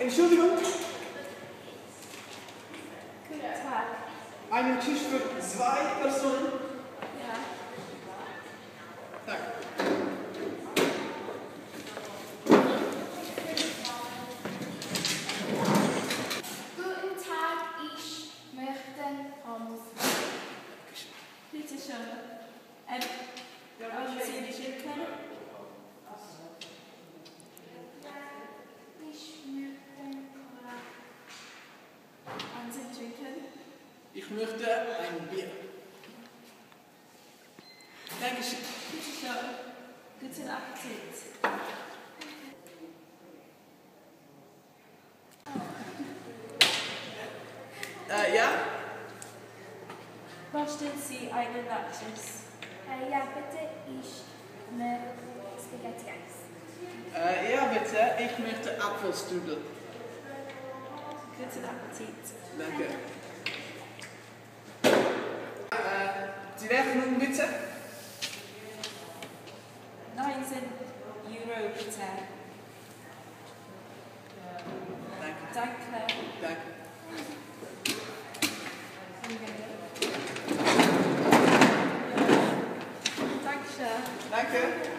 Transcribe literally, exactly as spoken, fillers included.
Entschuldigung, Guten Tag. einen Tisch für zwei Personen. Ja. Danke. Guten Tag, ich möchte Pommes. Bitte schön. Ähm, wollen Sie die schicken? Ich möchte Cola. Wollen Sie trinken? Ich möchte ein Bier. Dankeschön. Bitte schön. Guten Appetit. Äh, ja? Möchten Sie einen Nachschiss? Äh, ja, bitte, ich möchte Spaghetti Eis. Äh, ja, bitte. Ich möchte Apfelstrudel. Guten Appetit. Danke. Äh, die Rechnung bitte? neunzehn Euro bitte. Danke. Danke. Danke. Dankeschön. Danke.